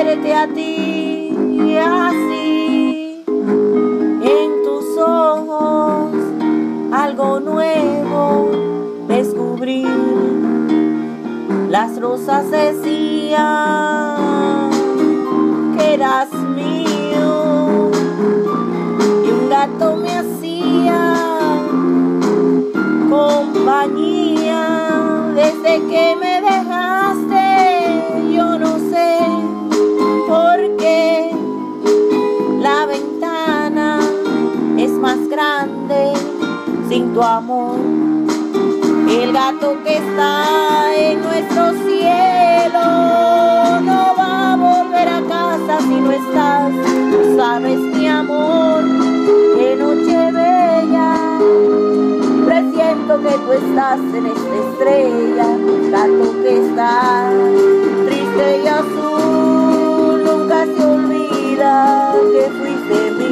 verte a ti así, en tus ojos algo nuevo descubrir. Las rosas decían que eras mío y un gato me hacía compañía. Desde que me dejaste yo no sé por qué la ventana es más grande sin tu amor. El gato que está en nuestro cielo no va a volver a casa si no estás. Tú sabes, mi amor, qué noche bella, presiento que tú estás en esta estrella. Gato que está triste y azul, nunca se olvida que fuiste mío.